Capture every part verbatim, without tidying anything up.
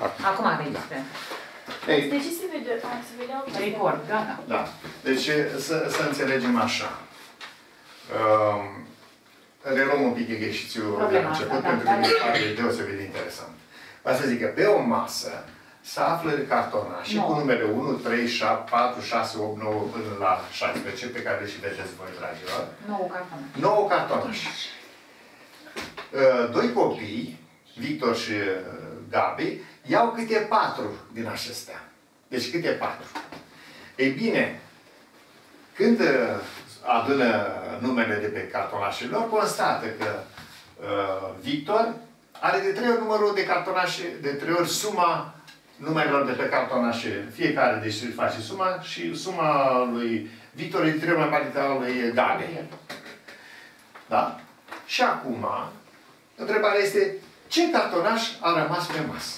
Acum, Acum avem despre. Ei, De ce se vede? A, se vedea o Report, gata. da. Deci să, să înțelegem așa. Um, reluăm un pic exercițiul de la început, asta, pentru da, că mi se da. pare deosebit de interesant. Vreau să zic că pe o masă se află cartonașe cu numere unu, trei, șapte, patru, șase, opt, nouă până la șaisprezece, pe care le și vedeți voi, dragilor. nouă cartonașe. nouă cartonașe. Doi copii, Victor și Gabi, iau câte patru din acestea. Deci câte patru. Ei bine, când adună numele de pe cartonașele lor, constată că uh, Victor are de trei ori numărul de cartonașe, de trei ori suma numerelor de pe cartonașe. Fiecare deci face suma și suma lui Victor e de trei ori mai mare decât a lui Gabi. Da? Și acum, întrebarea este, ce cartonaș a rămas pe masă?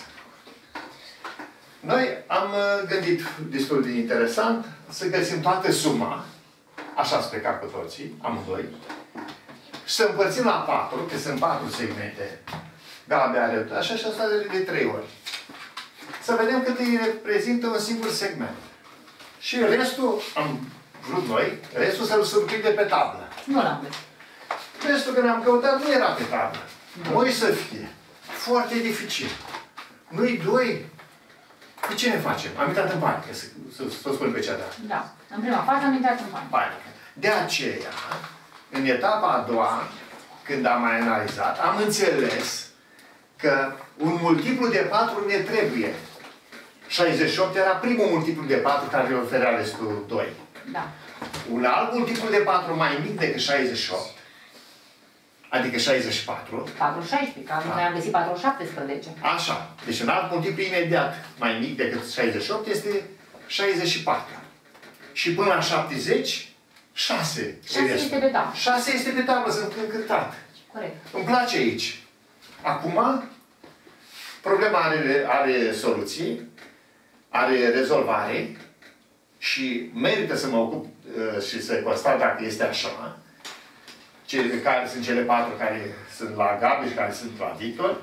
Noi am gândit destul de interesant să găsim toată suma, așa spre cap cu toții, amândoi, și să împărțim la patru, că sunt patru segmente. Gabi are așa și asta de trei ori. Să vedem cât îi reprezintă un singur segment. Și restul, am vrut noi, restul să-l surprinde pe tablă. Nu l-am văzut. Restul când am căutat nu era pe tablă. Noi să fie. Foarte dificil. Noi doi, de ce ne facem? Am intrat în panică, să, să, să o spun pe cea de Da. În prima fază am intrat în panică. panică. De aceea, în etapa a doua, când am mai analizat, am înțeles că un multiplu de patru ne trebuie. șaizeci și opt era primul multiplu de patru care îl oferea restul doi. Da. Un alt multiplu de patru mai mic decât șaizeci și opt, adică șaizeci și patru. patru șaisprezece, că Da. noi am găsit patru șaptesprezece. Așa. Deci un alt multiplu imediat mai mic decât șaizeci și opt este șaizeci și patru. Și până la șaptezeci, șase. șase este pe tablă. șase este pe tablă, sunt încântat. Corect. Îmi place aici. Acum, problema are, are soluții, are rezolvare și merită să mă ocup uh, și să constat dacă este așa. Cele care sunt cele patru care sunt la Gabi și care sunt la Victor.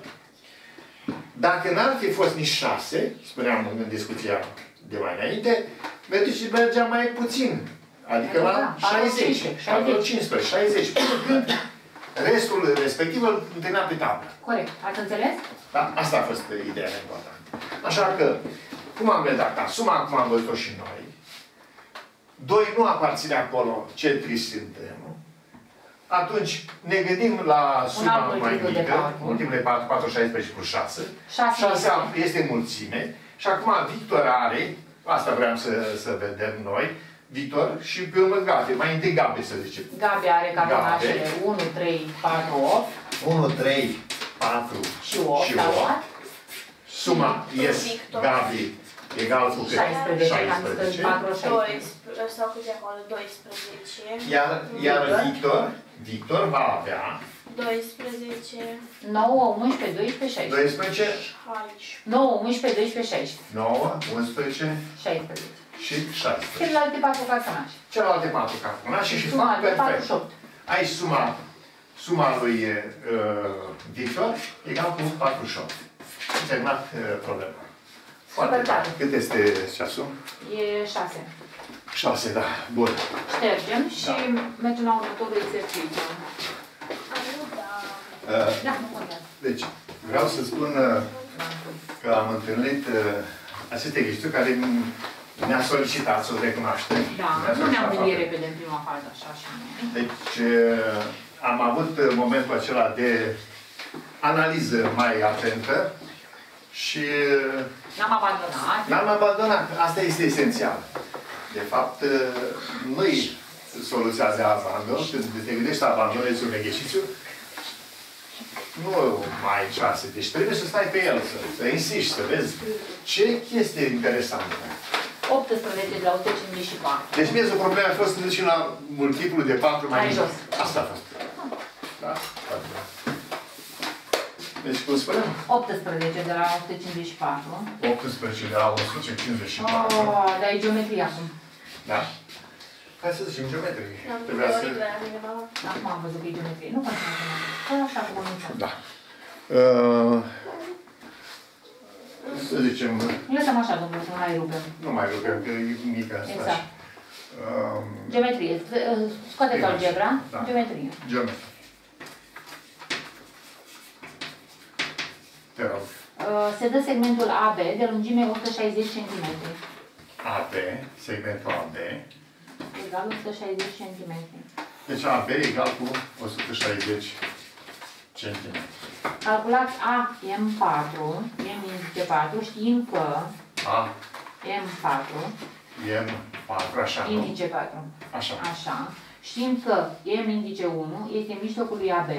Dacă n-ar fi fost nici șase, spuneam în discuția de mai înainte, mergea mai puțin. Adică la șaizeci, patru, cincisprezece, șaizeci, până când restul respectiv îl întâlnea pe tablă. Corect. Ați înțeles? Da? Asta a fost ideea importantă. Așa că, cum am redactat? Suma acum am văzut-o și noi. Doi nu aparține acolo, ce triști suntem. Atunci ne gândim la suma mai mică, multiple patru, patru, șaisprezece plus șase. șase este mulțime. Și acum Victor are, asta vreau să, să vedem noi, Victor și pe urmă Gabi. Mai întâi Gabi să zicem. Gabi are cartonașele unu, trei, patru, opt. unu, trei, patru și opt. Și opt. Suma este Gabi egal cu șaisprezece. șaisprezece. doisprezece, sau câte acolo? doisprezece. Iar, iar Victor, Victor va avea doisprezece. nouă, unsprezece, doisprezece, șaisprezece. doisprezece, nouă, unsprezece, doisprezece, șaisprezece. nouă, unsprezece șaisprezece. și șaisprezece. Celelalte patru cartonașe. Celelalte patru cartonașe și suma fac de perfect. patruzeci și opt. Aici suma, suma lui uh, Victor egal cu patruzeci și opt. Terminat uh, problema. Foarte tare. Cât este ceasul? E șase. șase, da. Bun. Ștergem și Da. mergem la următorul exercițiu. Uh, Da, nu contează. deci, vreau să spun uh, că am întâlnit uh, acest exercițiu care ne-a solicitat să o recunoaștem. Da, Ne-a nu ne-am solicitat gândit faptul. repede în prima fază, așa și noi. Deci, uh, am avut uh, momentul acela de analiză mai atentă și uh, N-am abandonat. n-am abandonat. Asta este esențial. De fapt, nu-i soluția de abandon. Când te gândești să abandonezi un exercițiu, nu mai ai șase. Deci trebuie să stai pe el, să, să insiști, să vezi ce chestie interesantă. optsprezece de la o sută cincizeci și patru. Deci miezul problemei a fost să duci la multiplul de patru mai Mai jos. Asta a fost. Da? Deci, cum spunem? optsprezece de la o sută cincizeci și patru. optsprezece de la o sută cincizeci și patru. Oh, dar e geometrie acum. Da? Hai să zicem geometrie. Am Trebuia să... Acum am văzut că e geometrie. Nu contează. Fă așa cu bănuța. Da. Uh, să zicem, Lăsăm așa, domnule, să nu mai rugăm. nu mai rugăm, că e mică asta. Exact. Um, Geometrie. Scoateți algebra. Da. Geometrie. Geometrie. Te rog. Se dă segmentul A B de lungime o sută șaizeci centimetri. A B, segmentul A B. Egal o sută șaizeci centimetri. Deci A B egal cu o sută șaizeci centimetri. Calculați A M patru, M indice patru, știm că A M patru, M patru, așa, nu? indice patru, Așa. așa, știm că M indice unu este mijlocul lui A B,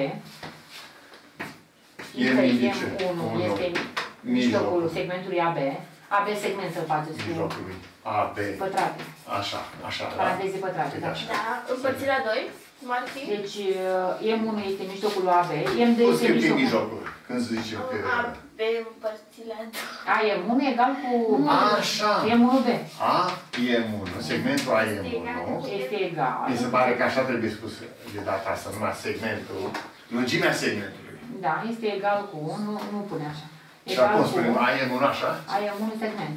știm M că indice M unu unu, este mijlocul mijlocul. segmentului A B, A B segment să-l faceți cu Mijlocului A B. pătrate, Așa, așa, da. paranteze pătrate, da. Așa. Da, împărțit la doi, cum ar fi? Deci M unu este mijlocul lui A B, M doi Cum este scrie pe mijlocul. mijlocul? Când zicem că... A, B împărțit la doi. A M unu egal cu Așa. M unu B. A M unu, segmentul A M unu. Este egal. Mi se pare că așa trebuie spus de data asta, numai segmentul, lungimea segmentului. Da, este egal cu, nu, nu pune așa. Și Egal acum cu spunem A M unu așa? A M unu segment.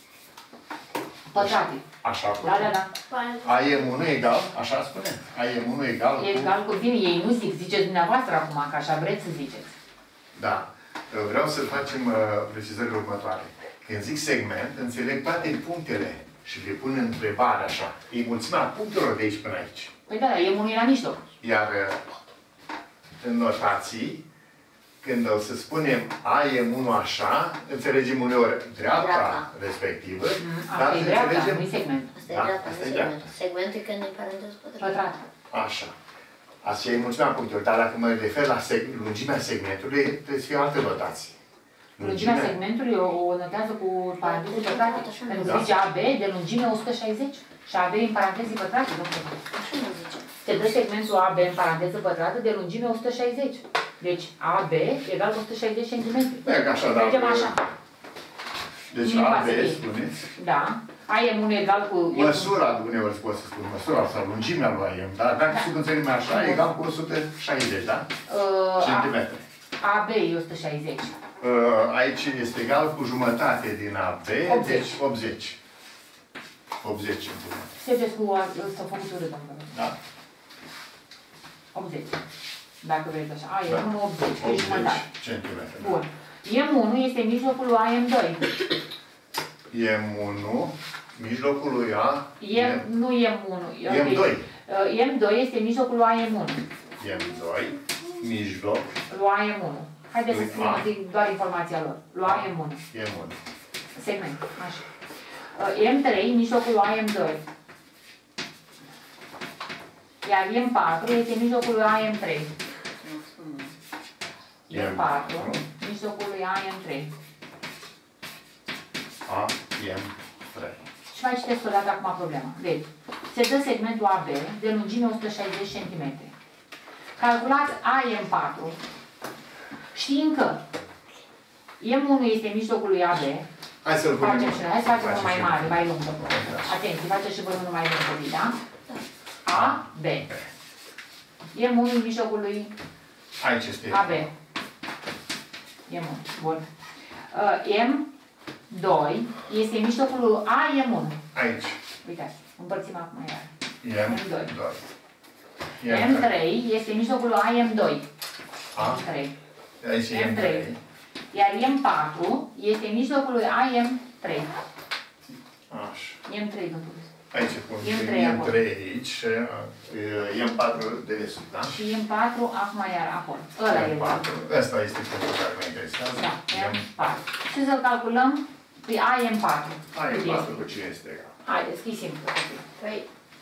Pătrate. Așa. Da, da, da. A M unu egal, așa spune? A M unu egal cu... Egal cu, bine, ei nu zic, ziceți dumneavoastră acum, că așa vreți să ziceți. Da. Vreau să facem uh, precizările următoare. Când zic segment, înțeleg toate punctele și le pun în întrebare așa. E mulțimea punctelor de aici până aici. Păi da, da, E unu e la mijloc. Iar uh, în notații, când o să spunem A M unu așa, înțelegem uneori dreapta, Dreapta. respectivă, Mm, dar Asta e dreapta, înțelegem... nu-i segment. Asta e Da, dreapta, asta nu e segment. Segmentul e când e paranteză pătrată. Pătrat. Așa. Asta e mulțimea punctelor, dar dacă mă refer la seg lungimea segmentului, trebuie să fie alte notații. Lungimea segmentului o, o notează cu paranteze pătrate. Pentru că Da. zice A B de lungime o sută șaizeci. Și A B în paranteze pătrate, domnule. Așa nu zice. Se dă segmentul A B în paranteză pătrată de lungime o sută șaizeci. Deci A B egal cu o sută șaizeci centimetri. Merg așa, dar... Mergem așa. Deci Nu-i A pasă B, de- spuneți? Da. A M unu egal cu... Măsura, uneori se poate să spun, măsura sau lungimea lui A M, dar dacă Da. să înțelegem așa, egal cu o sută șaizeci, da? Uh, Centimetri. A B e o sută șaizeci. Uh, aici este egal cu jumătate din A B, optzeci. deci optzeci. optzeci centimetri. Seceți cu să funcționă, domnule. Da? optzeci. Dacă vreți așa. A M unu optzeci, pe jumătate. optzeci centimetri. Bun. M unu este mijlocul lui A M doi. M unu, mijlocul lui A, M, nu M unu. M doi. Uh, M doi este mijlocul lui A M unu. M doi, mijloc, Lui A M unu. Haideți să Lui spunem A. zic doar informația lor. Lui A M unu. M unu. Segment. Așa. Uh, M trei, mijlocul lui A M doi. Iar M patru este mijlocul lui A M trei. M patru, mijlocul lui A M trei. A, M, trei. Și mai citesc o dată acum problema. Deci, se dă segmentul A B de lungime o sută șaizeci centimetri. Calculați A M patru, știind că M unu este mijlocul lui A B, Hai să-l punem. facem și noi, hai să facem unul mai și mare, noi. mai lung. Atenție, faceți și voi unul mai lung, da? A, B. M unu în mijlocul lui Aici este. A B. M unu, bun. Uh, M doi este mijlocul lui A M unu. Aici. Uitați, împărțim acum iar. M M doi. doi. M trei este mijlocul lui A M doi. A. M trei. Aici e M M trei. trei. Iar M patru este mijlocul lui A M trei. Așa. M trei, domnule. Aici pun M trei M acolo. trei aici și uh, M patru de desubt, da? Și M patru acum iar acolo. Ăla e M patru. Asta este punctul care mă interesează. Da, M patru. Și să-l calculăm pe A M patru. A, Cât M patru este? cu cine este egal? Haideți, că e simplu. Păi,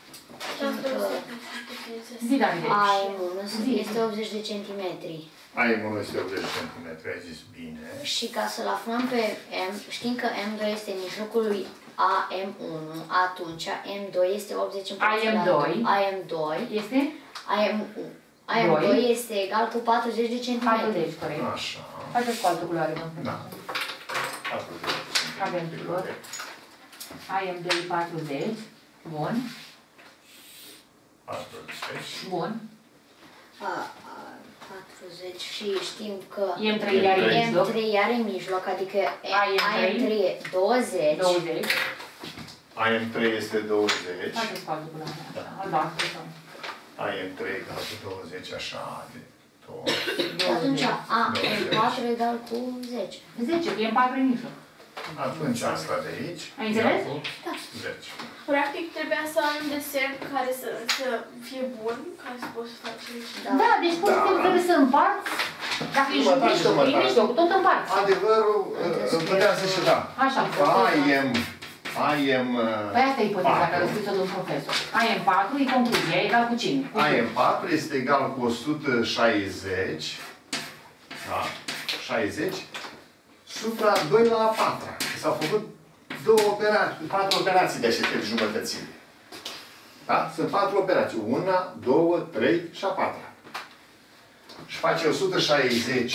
Zi, Davide. A M unu este optzeci de centimetri. A M unu este optzeci de centimetri, ai zis bine. Și ca să-l aflăm pe M, știm că M doi este în mijlocul lui A M unu, atunci M doi este optzeci împărțit la A M doi. A M doi. Este? A M doi este egal cu patruzeci de centimetri. patruzeci, corect. Așa. Faceți cu altă culoare, domnule. Da. patruzeci. Avem culori. A M doi patruzeci. Bun. patruzeci. Bun. A, a, patruzeci și știm că I M trei are în mijloc. M trei are în mijloc, adică A M trei e douăzeci. douăzeci. A M trei este douăzeci. Faceți pauză până la mea. Albastru sau? A M trei egal cu douăzeci, așa, de două. Atunci A M patru egal cu zece. zece, că e în patru în mijloc. Atunci asta de aici. Ai înțeles? Da. zece. Practic trebuia să am un desen care să, să fie bun, ca să poți să faci aici. Da. Da, deci poți Da. să trebuie să împarți. Dacă ești în Jumătate, mijloc, jumătate. în mijloc, tot împarți. Adevărul, îmi puteam să și da. Așa. I am, I am, Păi asta e ipoteza patru. care a scris-o domnul profesor. A M patru e concluzia, e egal cu cine? Cu I am patru este egal cu o sută șaizeci, da, șaizeci, supra doi la a patra. S-au făcut două operații, patru operații de așteptări jumătățire. Da? Sunt patru operații. Una, două, trei și a patra. Și face o sută șaizeci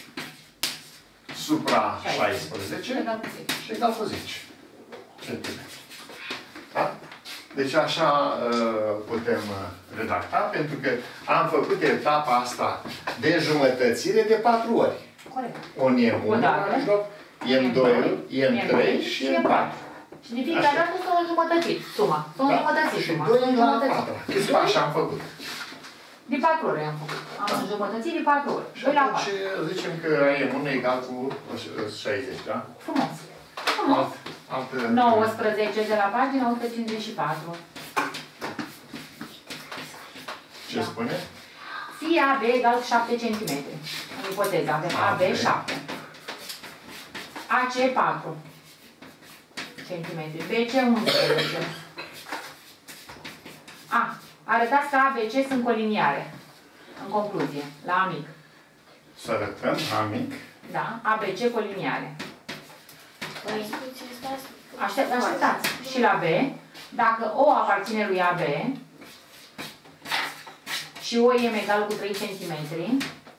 supra șaisprezece și egal cu zece centimetri. Da? Deci așa uh, putem uh, redacta, pentru că am făcut etapa asta de înjumătățire de patru ori. Corect. Un M unu la mijloc, M doi, M trei și M patru. Și de fiecare dată s-au înjumătățit suma. S-au înjumătățit Și suma. doi S-au la înjumătățit. patru. Câți pași am făcut? De patru ori am făcut. Am înjumătățit de patru ori. Și doi la atunci patru. zicem că M unu e egal cu șaizeci, da? Frumos. Frumos. Alt, alt, nouăsprezece de la pagina o sută cincizeci și patru. ce spune? Fie A B egal cu șapte centimetri. În ipoteză avem A B șapte. A C patru centimetri. B C unsprezece. A. Arătați că A B C sunt coliniare. În concluzie, la A mic. Să arătăm A mic. Da? A B C coliniare. Păi, puțin, stați. Aștept, așteptați. Și la B, dacă O aparține lui A B și O e egal cu trei centimetri,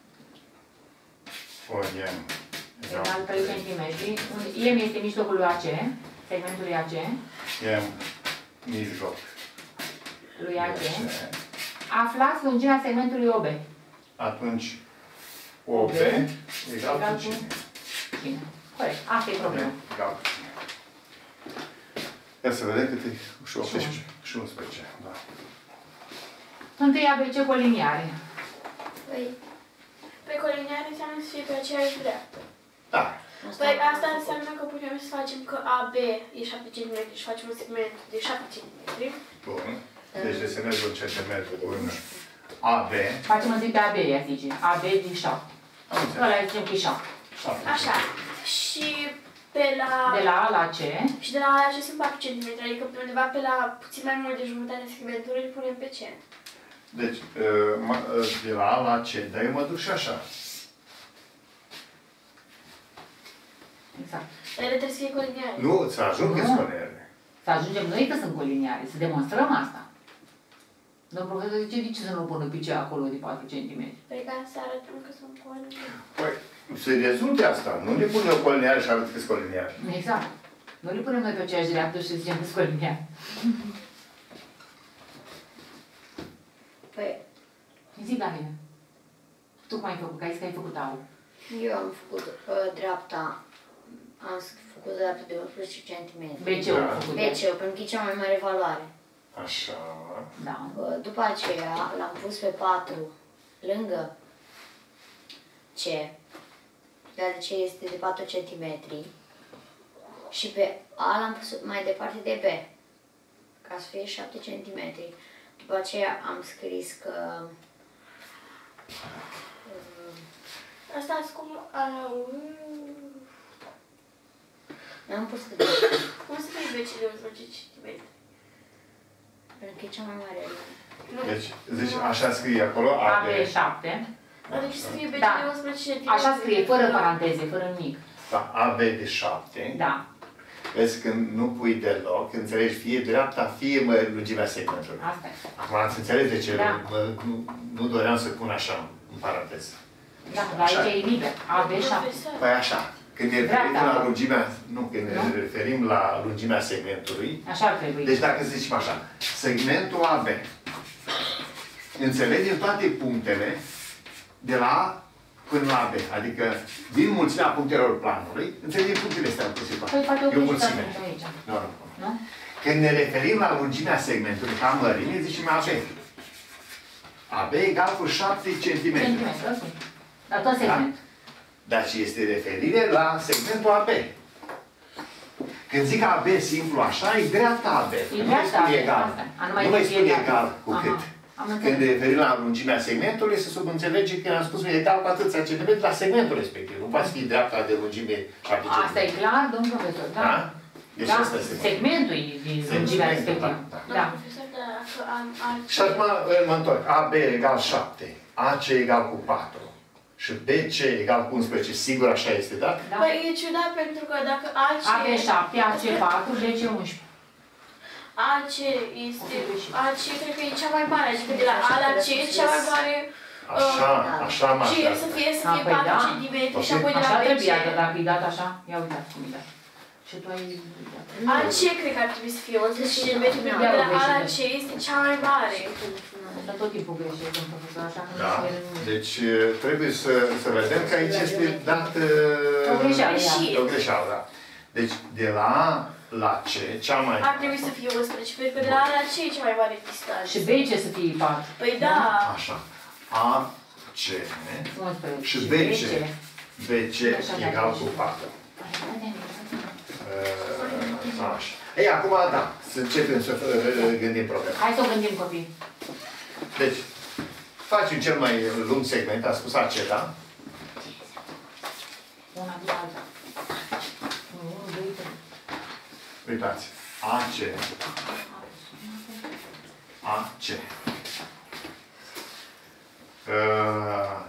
O M egal cu trei centimetri, I M este mijlocul lui A C, segmentul lui A C, M mijloc. lui A C, aflați lungimea segmentului O B. Atunci O B egal cu cine? Cine? Corect. Asta e problema. Egal cu cine? Ia să vedem cât e și optsprezece și unsprezece. Da. Întâi A B C coliniare. Păi, pe coliniare înseamnă să fie pe aceeași dreaptă. Da. Păi asta înseamnă că putem să facem că A B e șapte centimetri și facem un segment de șapte centimetri. Bun. Deci desenez un centimetru în A B. Facem întâi pe A B, ea zice. A B din șapte. Am înțeles. Ăla zicem că e șapte. șapte. Așa. Și pe la... De la A la C, Și de la A și sunt patru centimetri, adică pe undeva pe la puțin mai mult de jumătatea segmentului îl punem pe C. Deci, uh, mă- uh, de la A la C, dar eu mă duc și așa. exact. Dar ele trebuie să fie coliniare. Nu, să ajung în Nu. sconere. Să ajungem noi că sunt coliniare, să demonstrăm asta. Domnul profesor zice, de ce să nu pună pice acolo de patru centimetri? Păi ca să arătăm că sunt coliniare. Păi, se rezulte asta. Nu ne pune o coliniară și arăt că sunt coliniare. Exact. Nu le punem noi pe aceeași dreaptă și zicem că sunt coliniare. Păi, Zic la mine. Tu cum ai făcut? Că ai zis că ai făcut aur. eu am făcut uh, dreapta, am făcut dreapta de unsprezece centimetri. B C-ul Da. a făcut. B C-ul, pentru că e cea mai mare valoare. Așa. Da. Uh, După aceea l-am pus pe patru lângă C, iar C este de patru centimetri. Și pe A l-am pus mai departe de B, ca să fie șapte centimetri. După aceea am scris că uh, Asta cum... Uh, n-am pus de cum să fie B C de unsprezece centimetri? pentru că e cea mai mare. Nu. Deci, zici, așa scrie acolo, A A B. B șapte. Adică să fie B C Da. de unsprezece centimetri. Așa scrie, fără paranteze, fără nimic. Da, A B de șapte. Da. Vezi, când nu pui deloc, înțelegi fie dreapta, fie mă, lungimea segmentului. Asta e. Acum ați înțeles de ce Da. mă, nu, nu doream să pun așa, în paranteză. Da, dar Așa. aici e liber. A B șapte. Profesor. Păi așa, când ne referim Dreapta. la lungimea, nu, când ne Nu? referim la lungimea segmentului, Așa ar trebui. deci dacă zicem așa, segmentul A B, înțelegem toate punctele de la A până la B. Adică, din mulțimea punctelor planului, înțelegem punctele astea în situație. Păi poate o E o greșeală mulțime. aici. Nu, nu. Nu? Când ne referim la lungimea segmentului ca mărime, zicem A B. A B egal cu șapte centimetri. Centimetri, ok. La tot segment. Dar și este referire la segmentul A B. Când zic A B simplu așa, e dreapta A B. E Nu mai dreapta spune A B, egal. asta. A, nu mai Nu mai zice spune egal. egal cu Aha. cât. Am Când înțeles. ne referim la lungimea segmentului, se subînțelege că am spus egal cu atâția centimetri la segmentul respectiv. Nu poate fi dreapta de lungime șapte Asta centimetri. e clar, domn profesor, da? Da? Deci Da, asta este. segmentul e din Segmentul, lungimea da, respectivă. da. Da. Doamna profesor, dacă am altceva... Și acum mă întorc. A B egal șapte, A C egal cu patru și B C egal cu unsprezece. Sigur așa este, da? Da. Păi e ciudat pentru că dacă AC... A B șapte, A C patru, B C unsprezece. AC este... AC cred că e cea mai mare, adică de la A la C e cea mai mare... Așa, așa m-aș Și să fie, să A, fie păi patru da. centimetri și Ok. apoi de la Așa B C... trebuia, dar dacă e dat așa, ia uitați cum e dat. Și tu ai... AC cred că ar trebui să fie unsprezece centimetri, pentru că Ia de la A la greșit. C este cea mai mare. Dar tot timpul greșesc, domn profesor, așa că Da. nu se... Deci trebuie să, să vedem că aici este dat O greșeală, ia. Și o greșeală, da. Deci de la A la C, cea mai ar trebui să fie unsprezece, pentru că de la A la C e cea mai mare distanță. Și B C să fie patru. Păi da. așa. A, C unsprezece. și B C. B C egal cu patru. Așa. Ei, acum, da, să începem să uh, gândim problema. Hai să o gândim, copii. Deci, facem cel mai lung segment, a spus acela. Una după alta. unu, doi, trei. Uitați, A C, A C. Uh,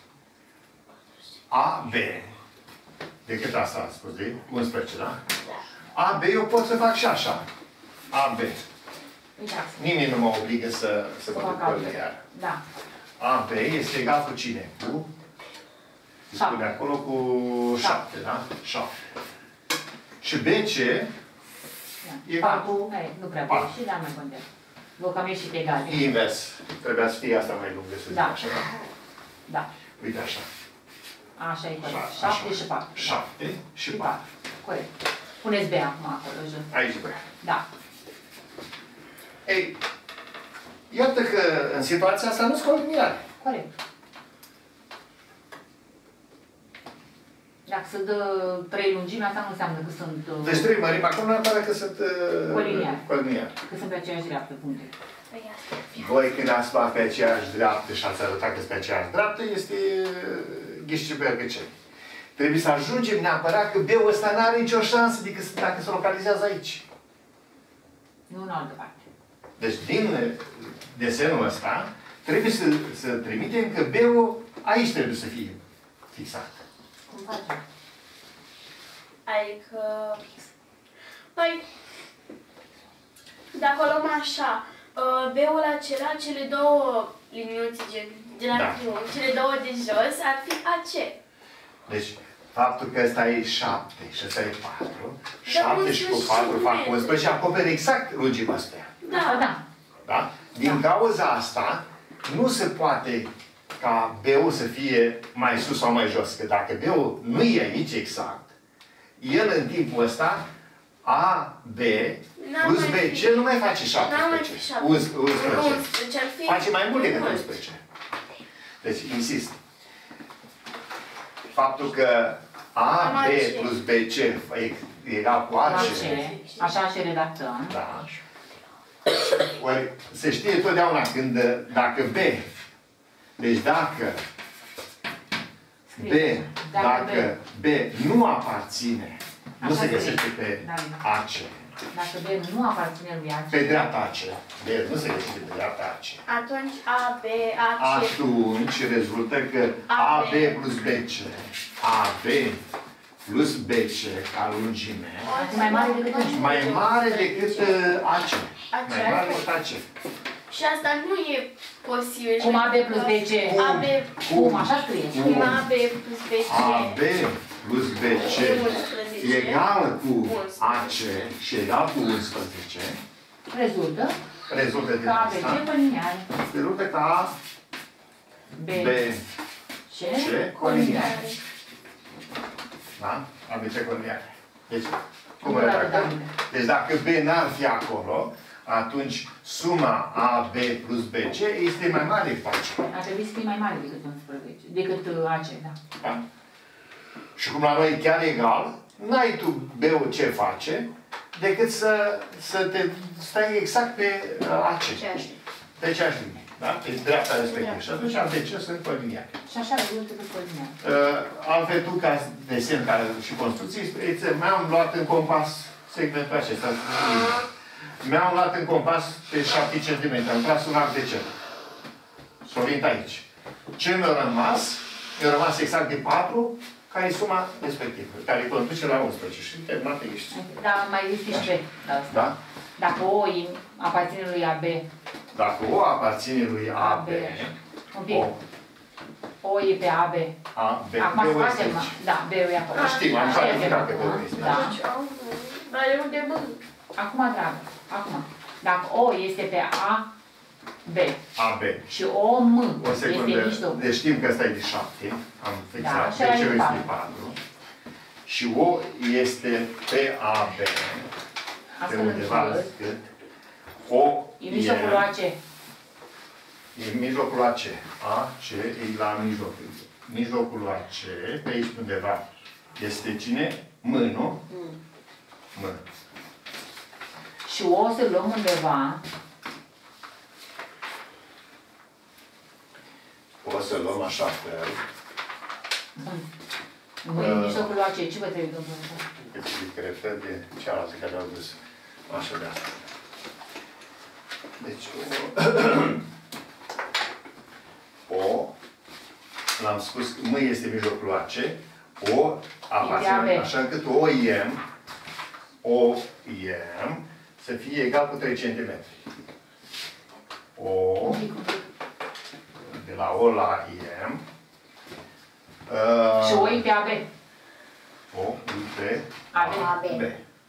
A B. De cât asta a spus de unsprezece, da? A B eu pot să fac și așa. A B. Uitați. Nimeni nu mă obligă să, să Să mă fac duc pe altfel. iar. Da. A B este egal cu cine? Cu? Se Șapte. spune acolo cu șapte, da? șapte. Și B C Ia. Egal. Patru, hai, nu prea Patru. bine, și dar mai contează. Vă că am ieșit egal. invers. Trebuia să fie asta mai lungă, să zic Da. așa, da? Da. Uite așa. Așa e corect. Așa, Șapte așa. și patru. Da. Șapte și Și patru. patru. Corect. Puneți B acum acolo, jos. Aici, băi. Da. Ei, iată că în situația asta nu scot nimic. Corect. Dacă se dă trei lungimi, asta nu înseamnă că sunt... uh, Deci trei mărimi acum nu apare că sunt uh, Coliniari. coliniari. Că sunt pe aceeași dreaptă, puncte. Păi asta. Voi când ați luat pe aceeași dreaptă și ați arătat că sunt pe aceeași dreaptă, este ghișcibergăceni. Trebuie să ajungem neapărat că B-ul ăsta n-are nicio șansă decât dacă se localizează aici. Nu în altă parte. Deci din desenul ăsta trebuie să, să trimitem că B-ul aici trebuie să fie fixat. Cum facem? Adică... Păi... Dacă o luăm așa, uh, B-ul acela, cele două liniuțe gen, de la Da. triunghi, cele două de jos, ar fi A C. Deci, faptul că ăsta e șapte și ăsta e patru, Da, șapte și cu unsprezece patru fac metri. unsprezece și acopere exact lungimea astea. Asta Da. da. Da? Din Da. cauza asta, nu se poate ca B-ul să fie mai sus sau mai jos. Că dacă B-ul nu e aici exact, el în timpul ăsta, A, B, N-ar plus mai B, fi- ce nu mai face N-ar mai fi șaptesprezece. șapte. Uns- unsprezece. unsprezece ar fi... Face mai mult decât mult. unsprezece. Deci, insist. Faptul că A, Am B AC. plus B C e egal cu A, La C. ce? Așa și redactăm. Da. Ori se știe totdeauna când, dacă B, deci dacă B, Scrie. dacă B nu aparține, nu Așa se scrie. găsește pe Da. A C. Dacă B nu aparține lui A C. Pe dreapta A C. B nu se găsește pe dreapta A C. Atunci A, B, A, C. Atunci rezultă că A A B B plus B C, A B plus B C ca lungime, Este mai mare decât unsprezece. mai mare decât uh, A C. Mai mare decât A C. Și asta nu e posibil. Cum A B plus B C? A B, Cum? Așa scrie. cum A B plus B C A B plus B C unsprezece. egal cu A C și egal cu unsprezece, Rezultă rezultă din că A B asta, C pe lineare. rezultă ca B. B Ce? Ce? Coliniare. Da? A B C coliniare. Deci, cum redactăm? Deci dacă B n-ar fi acolo, atunci suma A B plus B C este mai mare decât A C. Ar trebui să fie mai mare decât unsprezece, decât A C, da. Da? Și cum la noi e chiar egal, n-ai tu B-ul ce face, decât să, să te stai exact pe A C. Pe aceeași linie. Da? Pe dreapta respectivă. Și atunci A B C sunt coliniare. Și așa rezultă cu coliniare. Uh, altfel, tu, ca desen care, și construcții, mi-am luat în compas segmentul acesta. Mi-am luat în compas pe șapte centimetri. Am tras un arc de cer. S-o venit aici. Ce mi-a rămas? Mi-a rămas exact de patru, care e suma respectivă, care conduce la unsprezece. Și terminată ești. Da, mai există și B. Da? Dacă O aparține lui A B. Dacă O aparține lui A B, un pic. O, O e pe A B. A, B, Acum B-ul scoatem, este aici. da, B-ul e acolo. Știm, am clarificat pe B-ul este. Da. Dar e unde B? Acum, dragă, acum. Dacă O este pe A B A, B. și O M O este secundă. mijloc. Deci știm că ăsta e de șapte. Am fixat. și Deci ăla e ce de este patru. de patru. Și O este pe A, B. Pe Astfel undeva încât cât. O e mijlocul lui A C. E mijlocul lui A C. A, C e la mijlocul. Mijlocul lui A C, pe aici undeva, este cine? M, nu? M. Și O să luăm undeva. O să luăm așa fel. Nu e mijlocul lui A C. Ce vă trebuie, domnule? Deci, refer de cealaltă care au dus. Așa de asta. Deci, O, o l-am spus, M este mijlocul lui A C, O aparține, așa încât O M, O M să fie egal cu trei centimetri. O, de la O la M, Și O e pe A B. O, pe A B. A B. B.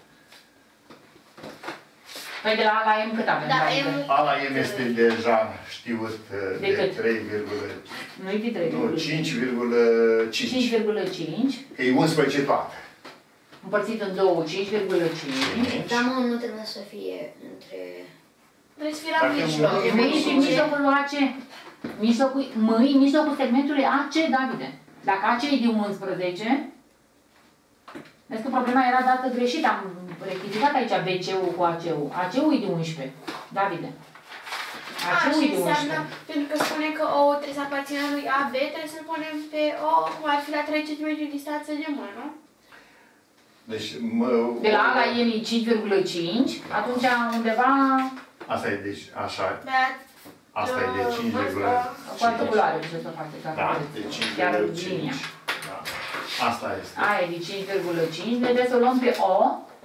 Păi de la A la M cât avem? Da, Adică M. A la M este deja știut De de cât? trei virgulă Nu-i de trei. nu, cinci virgulă cinci cinci. virgulă cinci. Că e unsprezece toată. Împărțit în două, cinci virgulă cinci. Dar mă, nu trebuie să fie între... Trebuie să fie la Dacă mijloc. nu- M e pe mijlocul lui A C. Mijlocul, M e mijlocul segmentului A C, Davide. Dacă A C e de unsprezece, vezi că problema era dată greșit. Am rectificat aici B C-ul cu A C-ul. A C-ul e de unsprezece, Davide. A A, C-ul și e de înseamnă, unsprezece. pentru că spune că O trebuie să aparțină lui A B, trebuie să-l punem pe O, cum ar fi la trei centimetri distanță de M, nu? Deci, mă, De la A la M e cinci virgulă cinci, atunci undeva asta e, deci, așa, Da, asta e de cinci virgulă cu altă culoare ce să face. Da, de cinci Chiar virgulă linia. cinci. Da. Asta este. Aia e de cinci virgulă cinci, vedeți să o luăm pe O.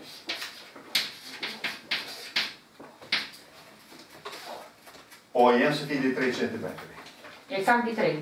O M să fie de trei centimetri. Exact de trei.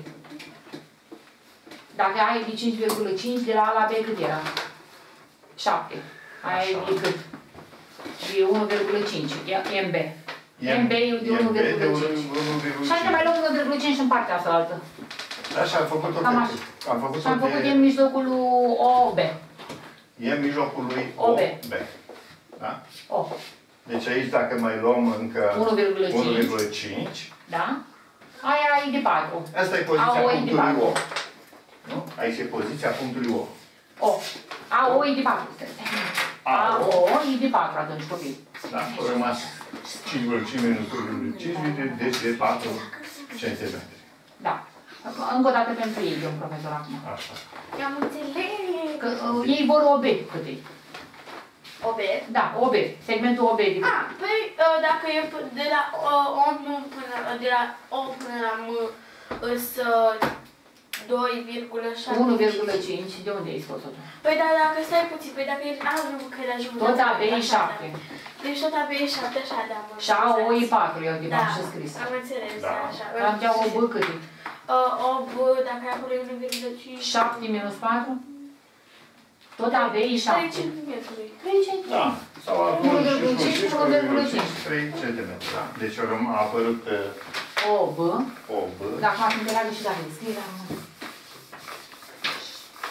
Dacă aia e de cinci virgulă cinci, de la A la B cât era? șapte. Aia e de cât? E unu virgulă cinci. E M B. M B e de unu virgulă cinci. Și hai să mai luăm unu virgulă cinci în partea asta altă. Da, și am făcut-o Cam de... așa. Am făcut-o Și am făcut de... în mijlocul lui O B. E în mijlocul lui O, O, B. B. Da? O. Deci aici, dacă mai luăm încă unu virgulă cinci. unu virgulă cinci, Da? Aia e de patru. asta e poziția A, O e de punctului patru. O. Nu? Aici e poziția punctului O. O. A, O e de patru. A, O e de patru atunci, copii. Da? Au rămas cinci virgulă cinci minus unu virgulă cinci, deci de patru centimetri. Da. Încă o dată pentru ei, domn profesor, acum. Așa. Eu am înțeles. Că uh, ei vor O B cât e. O B. Da, O B. Segmentul O B. de cât A, e. păi uh, dacă e p- de la uh, O M până de la O până la M îs uh, doi virgulă șapte. unu virgulă cinci. De unde ai scos-o tu? Păi da, dacă stai puțin, păi dacă e... A, nu, că e la jumătate. Tot A B e Așa, șapte. da. Deci tot A B e șapte, așa, da, mă. Și A O e patru, eu de Da, v-am și scris. am înțeles, Da. da, așa. Atunci O B cât e? Uh, O B, dacă e acolo e unu virgulă cinci. șapte minus patru? Tot A B e trei șapte. centimetri. trei Da. centimetri. Sau unu virgulă cinci, unu virgulă cinci. trei centimetri, da? Deci au răm- a apărut uh, O B. O, B. Dacă m-am înțeles și dacă scrie, dar nu.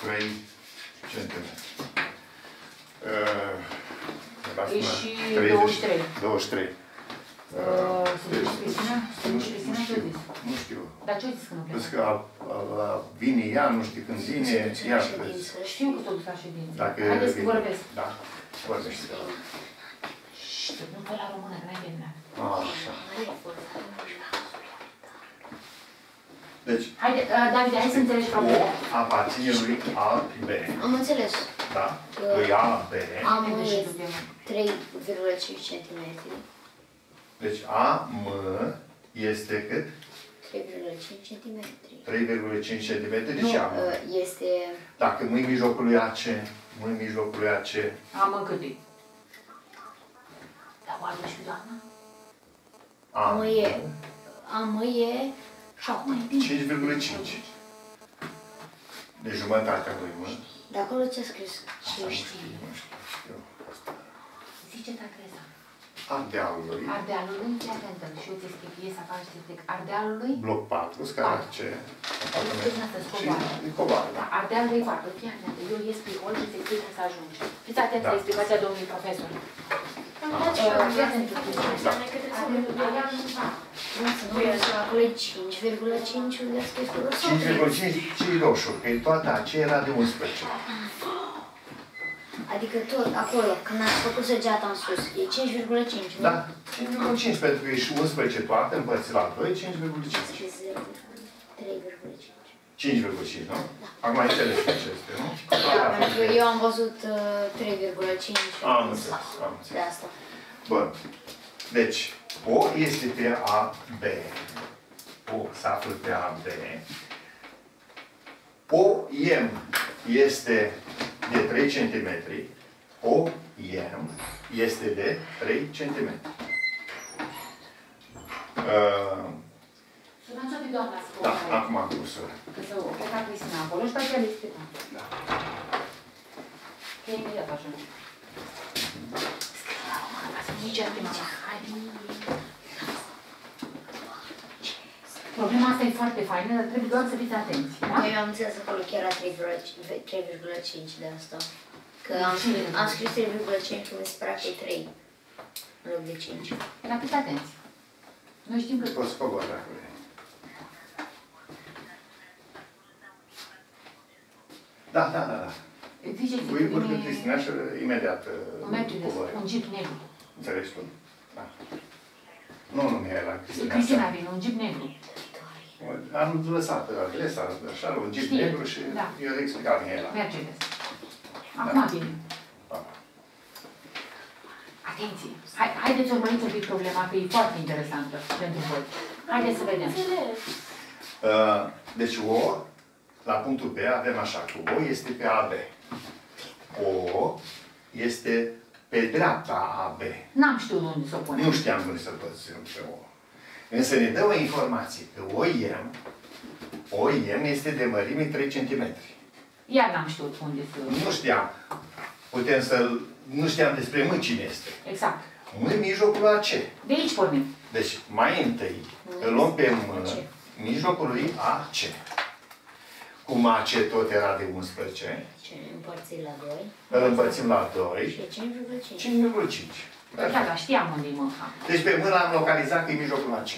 trei centimetri. E și douăzeci și trei. douăzeci și trei. Să duci Cristina? Să duci Cristina ce-o zis? Nu știu. Dar ce-o zis că nu plecă? Plus că vine ea, nu știu când vine, ea vezi. Știu că s-o duc la ședință. Haideți că vorbesc. Da, vorbește. Știu, nu pe la română, că n-ai terminat. Așa. Deci, Haide, Davide, hai să înțelegi problema. O aparține lui A, B. Am înțeles. Da? Lui A, B. Am trei virgulă cinci centimetri. Deci A, M este cât? trei virgulă cinci centimetri. trei virgulă cinci centimetri. De Nu, ce A, M? este... Dacă mâini în mijlocul lui A C, mâini în mijlocul lui A C. Am în cât e? Dar oare și doamna? A, M e... Am e... șapte. cinci virgulă cinci. De jumătatea lui M. De acolo ce-a scris? Asta nu știu, nu știu, știu. Zice-ta Tereza. Ardealului. Ardealului, fii atentă, și eu ți explic, ies afară și ți explic. Ardealului, Bloc patru, scara C. Și coboară. da, Ardealului patru, fii atentă, eu ies pe hol și ți explic cum să ajungi. Fiți atenți la explicația domnului profesor. Fii atentă, Nu, eu sunt acolo cinci virgulă cinci, unde a scris roșu. cinci virgulă cinci ce roșu, că toată aceea era de unsprezece. Adică tot acolo, când ați făcut săgeata în sus, e cinci virgulă cinci, nu? Da, cinci virgulă cinci, pentru că e și unsprezece toată, împărțit la doi, cinci virgulă cinci. trei virgulă cinci. cinci virgulă cinci, nu? Acum ai înțeles ce este, nu? Da, pentru că eu am văzut trei virgulă cinci. Am înțeles, am De înțeles. asta. Bun. Deci, O este pe A, B. O se află pe A, B. O, M este de trei centimetri. O, M este de trei centimetri. Uh, Sunați-o pe doamna să da, o acum am pus-o. Că să o pleca Cristina acolo și pe aceea le explicăm. Da. Că imediat ajunge. Scrie la română, ca să nu nici artima mea. Haide. Problema asta e foarte faină, dar trebuie doar să fiți atenți. Da? Eu am înțeles acolo că era trei virgulă cinci de asta. Că am scris, am scris trei virgulă cinci, că mi se părea că e trei în loc de cinci. Dar fiți atenți. Noi știm că... Poți cobori acolo. Da, da, da, da. Ziceți Voi urcă Cristina și imediat un Mercedes, cobori. un Jeep negru. Înțelegi tu? Da. Nu, nu mi-e la Cristina. Cristina vine, un Jeep negru. Am lăsat adresa, așa, un Jeep Știe, negru și da. eu le explicat mie la. Mercedes. Acum vine. Da. Atenție! Hai, haideți să urmăriți un pic problema, că e foarte interesantă pentru voi. Haideți să vedem. Uh, deci O, la punctul B avem așa, că O este pe A B. O este pe dreapta A B. N-am știut unde să o punem. Nu știam unde să-l pățim pe O. Însă ne dă o informație, că O M, O M este de mărime trei centimetri. Iar n-am știut unde să... Nu știam. Putem să-l... Nu știam despre M cine este. Exact. M în mijlocul lui A C. De aici pornim. Deci, mai întâi, îl luăm pe M, mijlocul lui A C. Cum A C tot era de unsprezece, Ce împărțit la doi. îl împărțim la doi, Și e cinci virgulă cinci. cinci virgulă cinci. Da, da, știam unde e mă. Deci pe M l-am localizat că e mijlocul A C.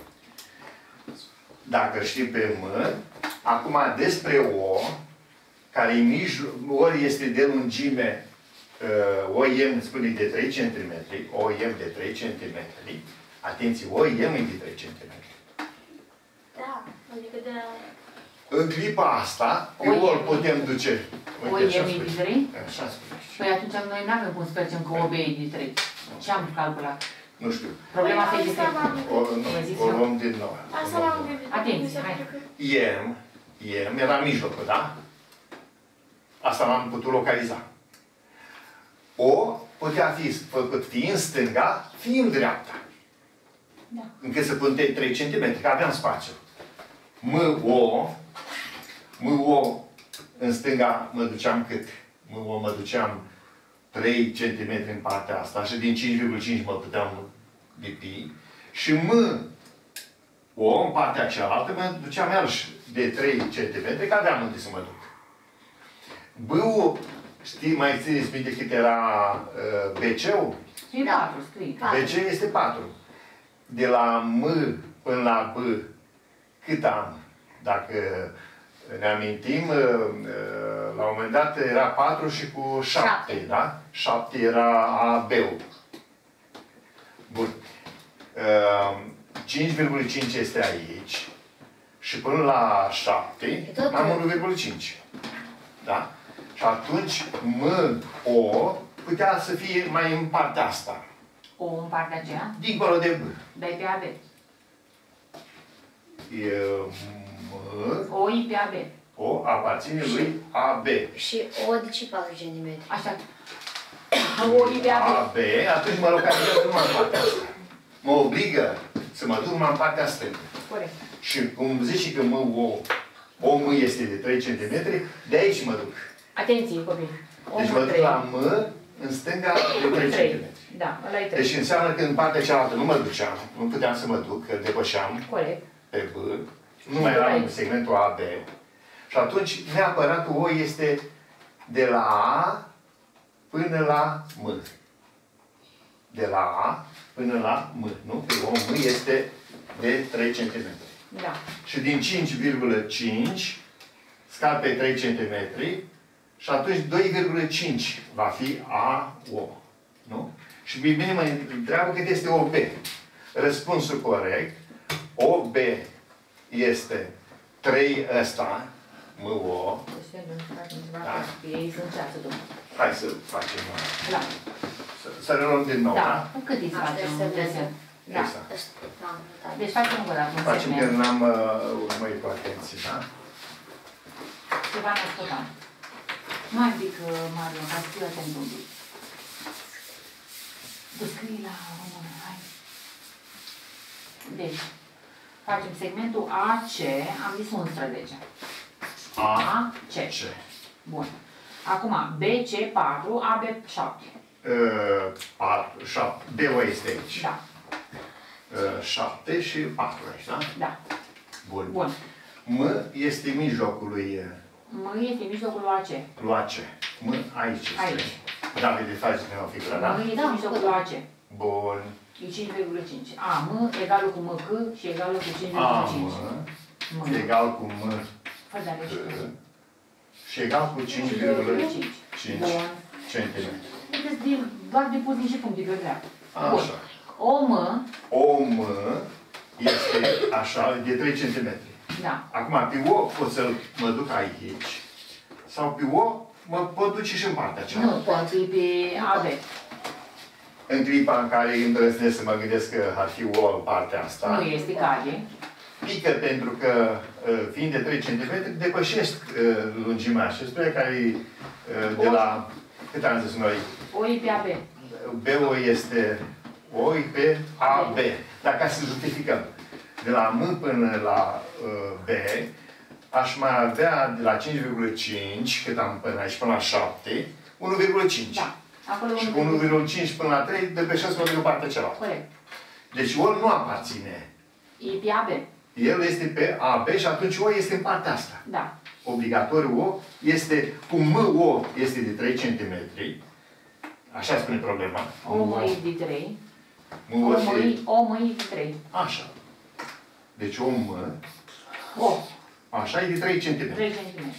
Dacă știm pe M, acum despre O, care e mijloc, ori este de lungime, uh, O M spune de trei centimetri, O M de trei centimetri, atenție, O M e de trei centimetri. Da, adică de la... În clipa asta, pe O O îl M. putem duce. O Uite, M așa e spune. de trei? Așa spune. Păi atunci noi n-avem cum să facem că O B e de trei. Ce am calculat? Nu știu. Problema asta e de Asta trei. m-am O, gândit. nu, Vă zic o eu. luăm din nou. Asta m-am gândit. Atenție, Mi se hai. pare că- M, M era mijlocul, da? Asta l-am putut localiza. O putea fi făcut fie în stânga, fie în dreapta. Da. Încât să pun trei centimetri, că aveam spațiu. M, O, M, O, în stânga mă duceam cât? M, O, mă duceam trei centimetri în partea asta și din cinci virgulă cinci mă puteam lipi. Și M, O, în partea cealaltă, mă duceam iarăși de trei centimetri, că aveam unde să mă duc. B-ul, știi, mai țineți minte cât era uh, B C-ul? E Da. patru, scrie. B C este patru. De la M până la B, cât am? Dacă ne amintim, uh, uh, la un moment dat era patru și cu șapte, Șapte. da? șapte era A B-ul. Bun. Uh, cinci virgulă cinci este aici. Și până la șapte tot am un- unu virgulă cinci. Da? Și atunci M, O, putea să fie mai în partea asta. O în partea aceea, Dincolo de B. dai pe A B. E, M, O I pe A B. O aparține lui A B. Și O de ce patru centimetri? Așa. O I pe A B. A B, atunci mă localizează numai în partea asta. Mă obligă să mă duc numai în partea stângă. Corect. Și cum zici că M, O, O, M este de trei centimetri, de aici mă duc. Atenție, copii. Deci mă duc la M, în stânga, de trei centimetri. Da, ăla e trei. Deci înseamnă că în partea cealaltă nu mă duceam, nu puteam să mă duc, că depășeam Corect. pe B, nu mai eram în segmentul A B. Și atunci, neapărat O este de la A până la M. De la A până la M, nu? Că O, M este de trei centimetri. Da. Și din cinci virgulă cinci scad pe trei centimetri și atunci doi virgulă cinci va fi A O. Nu? Și bine mă întreabă cât este O B. Răspunsul corect, O B este trei ăsta, M O. Deci, nu facem ceva, Da. că ei sunt ceasă, domnule. Hai să facem, Da. să, să reluăm din nou, Da. da? Cu cât îi Asta facem este un desen? Da. Exact. Ăsta, da, da. Deci facem încă o dată un Facem că segment. n-am uh, urmărit cu atenție, da? Ceva ne ascultam. Mai un pic, uh, Mario, ca să fiu atent un pic. Tu scrii la română, hai. Deci, facem segmentul A C, am zis unsprezece. A, A C. C. Bun. Acum, B C patru, A B șapte. Uh, patru, șapte. B O este aici. Da, Uh, șapte și patru aici, da? da. Bun. Bun. M este mijlocul lui, uh, M este mijlocul lui A C. lui A C. M aici este. Aici. Davide, faci-ne o figură, da? M este Da, mijlocul da. lui A C. Bun. E cinci virgulă cinci. A, M egală cu M C și egală cu cinci A, virgulă cinci. M, M. egal cu M, Fă de ale și C, cu și egal cu cinci virgulă cinci. cinci Bun. centimetri. Vedeți, din, doar de pus niște puncte pe dreapta. Bun. Așa. O M, O M este așa, de trei centimetri. da. Acum, pe O pot să mă duc aici, sau pe O mă pot duce și în partea Nu, cealaltă. poate e pe A B. În clipa în care îmi îndrăznesc să mă gândesc că ar fi O în partea asta, Nu este cade. pică pentru că, uh, fiind de trei centimetri, depășesc uh, lungimea acestuia, care e uh, de la, cât am zis noi, O e pe A B. B O este O e pe A B. Dar ca să justificăm, de la M până la uh, B, aș mai avea de la cinci virgulă cinci, cât am până aici, până la șapte, unu virgulă cinci. Da. Acolo Și unul cu unu virgulă- virgulă cinci până la trei, depășesc mă duc în partea cealaltă. Corect. Deci O nu aparține. E pe A B. El este pe A B și atunci O este în partea asta. Da. Obligatoriu O este, cum M O este de trei centimetri, așa spune problema. O M e de trei. O M O M este, e- O M e de trei. așa. Deci O M, O. așa, e de trei centimetri. trei centimetri.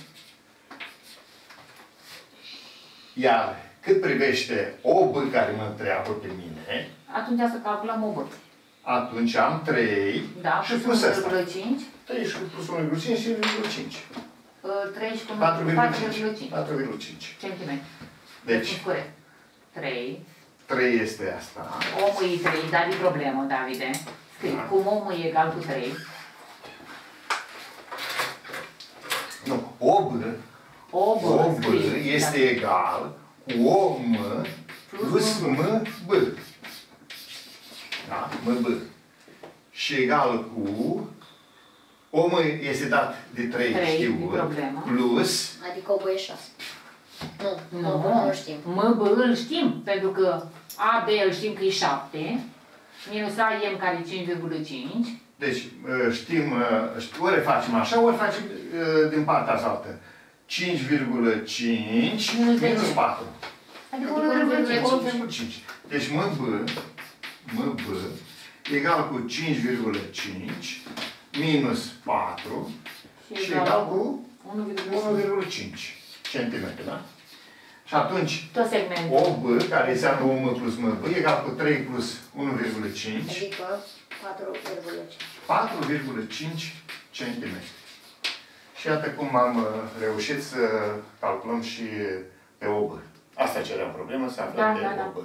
Iar cât privește O B care mă întreabă pe mine, Atunci să calculăm O B. atunci am trei Da, și plus plus unu ăsta. virgulă cinci. trei și plus unu virgulă cinci și unu virgulă cinci. trei și cu patru virgulă patru virgulă cinci. cinci patru virgulă cinci. centimetri. Deci, Răspuns corect. trei. trei este asta. O M e trei, dar e problemă, Davide. Scrii, Da. cum O M e egal cu trei. Nu, O B, O B, O B scrii, este da. egal cu O M plus M B. Da? M B. Și egal cu O M este dat de trei, Trei, știu, e problemă. plus Adică O B e șase. Nu, Nu, nu, nu știm. M B îl știm, pentru că A B îl știm că e șapte, minus A M care e cinci virgulă cinci. deci știm, ori facem așa, ori facem din partea asta altă. cinci virgulă cinci Minus zece. minus patru. Adică unu virgulă cinci. Deci M B, M B egal cu cinci virgulă cinci minus patru și egal cu unu virgulă cinci centimetri, da? Și atunci, tot segmentul. O B, care înseamnă O M plus M B, egal cu trei plus unu virgulă cinci. Adică patru virgulă cinci. patru virgulă cinci centimetri. Și iată cum am uh, reușit să calculăm și pe O B. Asta cerea problemă, să aflăm Da, pe da, da. O B.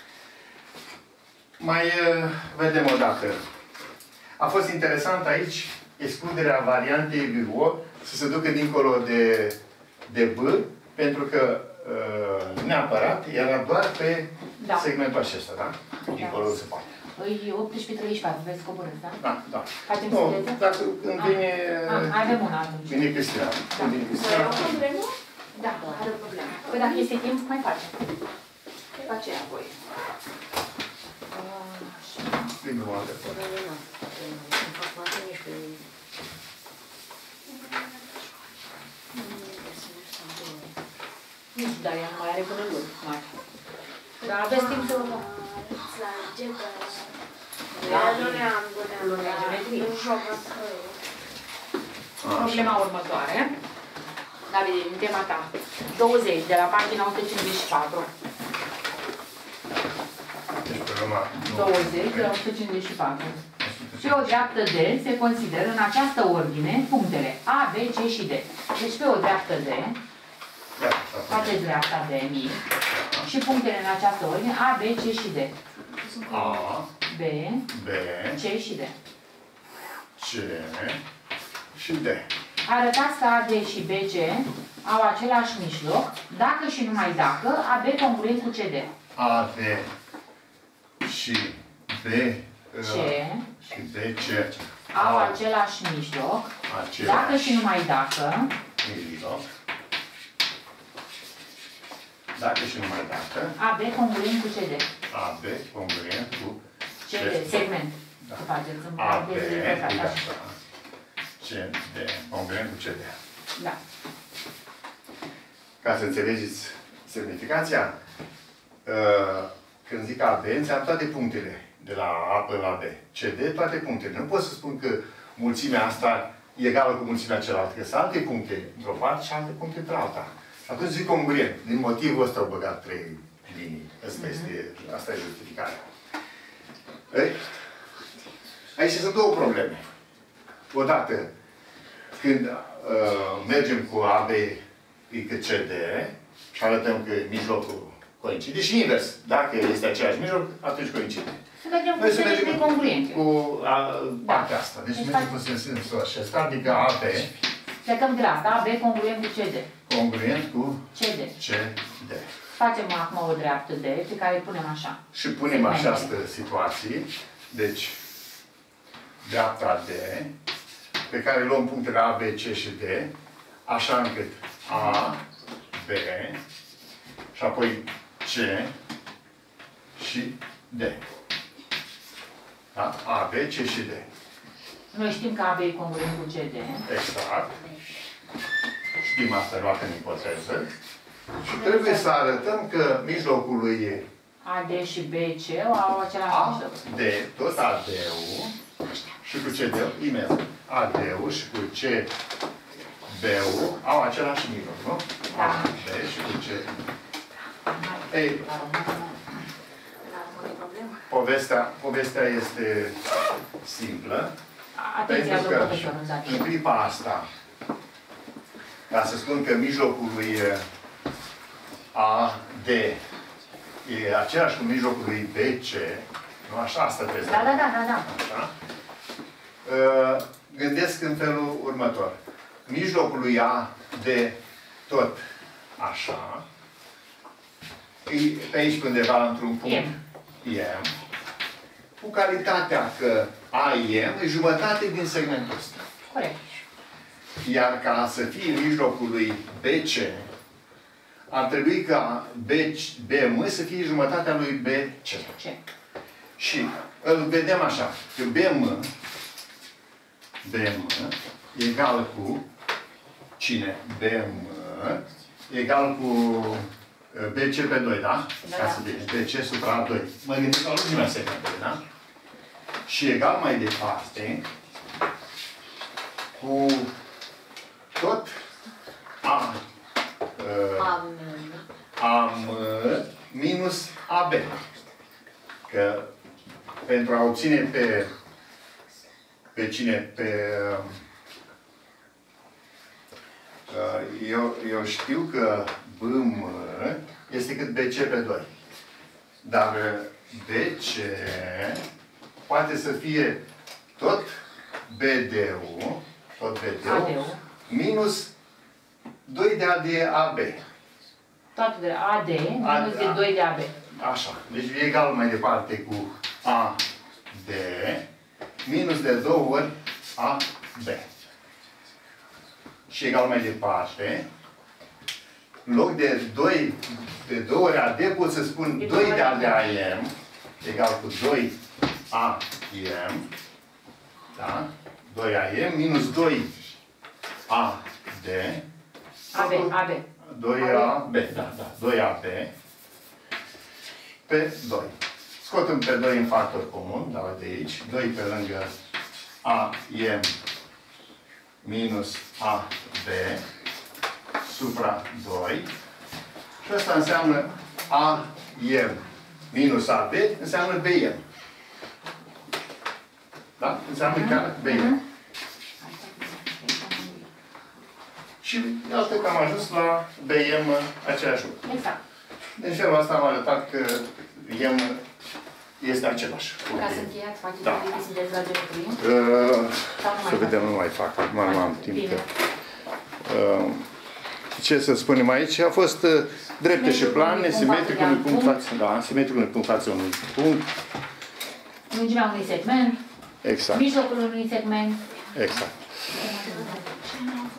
Mai uh, vedem o dată. A fost interesant aici excluderea variantei lui O să se ducă dincolo de, de B, pentru că uh, neapărat era doar pe Da. segmentul acesta, da? Dincolo se poate. Îi optsprezece treizeci și patru, vezi, coborâți, da? Da, da. Facem Nu, siluetă? dacă când Ah. vine... Ah, avem una atunci. Vine Cristina. Când vine Mai Cristina. e o problemă? Da, are o problemă. Păi dacă este timp, mai facem. Face aia voi. Primul oară. Nu fac mate nici pe... Nu știu, dar ea nu mai are până luni, mai. Dar aveți timp să o fac. La algebra. Da. Nu ne-am gândit. Lumea geometrie. Nu joc Problema următoare. David, în tema ta. douăzeci, de la pagina o sută cincizeci și patru. Deci problema... douăzeci, de la o sută cincizeci și patru. Pe o dreaptă D se consideră în această ordine punctele A, B, C și D. Deci pe o dreaptă D, Da, faceți dreapta D mic și punctele în această ordine A, B, C și D. A, B, B, C și D. C și D. Arătați că A D și B C au același mijloc, dacă și numai dacă A B congruent cu C D. A, D și B, C și B, C au același mijloc, același dacă și numai dacă mijloc. Dacă și numai dacă A B congruent cu C D. A, B congruent cu C D, segment. Da. Să faceți în A, B, paranteze de pe exact, așa. da. C, D, congruent cu C, D. Da. Ca să înțelegeți semnificația, uh, când zic A, B, înseamnă toate punctele de la A până la B. C, D, toate punctele. Nu pot să spun că mulțimea asta e egală cu mulțimea cealaltă, că sunt alte puncte într-o parte și alte puncte într-alta. Și atunci zic congruent. Din motivul ăsta au băgat trei linii. Asta, este, asta e justificarea. Ei? Aici sunt două probleme. Odată, când uh, mergem cu A, B e cât C, D și arătăm că mijlocul coincide și invers. Dacă este același mijloc, atunci coincide. Să mergem cu Noi să semne de mergem congruențe. cu a, partea Da. asta. Deci Deci mergem fac- cu sensul acesta, adică A, B Plecăm de la asta. A B congruent cu C D. congruent cu C D. C, D. Facem acum o dreaptă D pe care îi punem așa. Și punem Segmente. această situație. Deci, dreapta D, pe care luăm punctele A, B, C și D, așa încât A, B, și apoi C și D. Da? A, B, C și D. Noi știm că A B e congruent cu C D. Exact. Știm asta luată în ipoteză. Și trebuie să arătăm că mijlocul lui A D și B C au același A, mijloc. D, tot A D-ul și cu C D-ul, imens. A D-ul și cu C B-ul au același mijloc, nu? Da. A, D și cu C. Ei, povestea, povestea este simplă. Atenție, Pentru domnul că profesor, îmi dați. în clipa asta, ca să spun că mijlocul lui A, D e același cu mijlocul lui B, C, nu așa? Asta trebuie să... Da, da, da, da, da. Așa? Uh, Gândesc în felul următor. Mijlocul lui A, D, tot așa. E pe aici undeva într-un punct. M. M. Cu calitatea că A M e jumătate din segmentul ăsta. Corect. Iar ca să fie mijlocul lui B C, ar trebui ca B M să fie jumătatea lui B C. Ce? Și îl vedem așa, că B M, B M egal cu cine? B M egal cu B C pe doi, da? Da, Ca da. să vezi, B C supra doi. Mă gândesc la lungimea segmentului, da? Și egal mai departe cu tot A Am. am minus A B. Că pentru a obține pe pe cine? Pe eu, eu știu că B M este cât B C pe doi. Dar B C poate să fie tot B D-ul, tot B D-ul, A D-ul. minus doi de A de A B. Toate de A D minus de A- doi de A B. Așa. Deci e egal mai departe cu A D minus de două ori A B. Și egal mai departe, în loc de doi de două ori A D, pot să spun E doi de A doi de A M egal cu doi A M, da? doi A M minus doi A D A B, A B. doi A B, da, da, doi A B pe doi. Scotem pe doi în factor comun, dau de aici, doi pe lângă A M minus A B supra doi. Și asta înseamnă A M minus A B, înseamnă B M. Da? Înseamnă că B M. Și iată că am ajuns la B M același lucru. Exact. În felul ăsta am arătat că M este același. Ca să încheiați, faceți Da. da. sunteți la geometrie? Uh, Sau nu mai să vedem, faceți? nu mai fac. Acum nu am timp. Bine. Uh, ce să spunem aici? A fost uh, drepte și plane, simetric unui punct față. Da, simetric unui punct față unui punct. Lungimea unui segment, Exact. mijlocul unui segment. Exact.